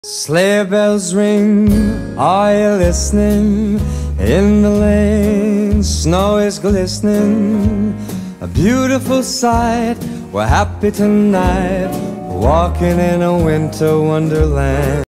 Sleigh bells ring, are you listening? In the lane, snow is glistening. A beautiful sight, we're happy tonight, walking in a winter wonderland.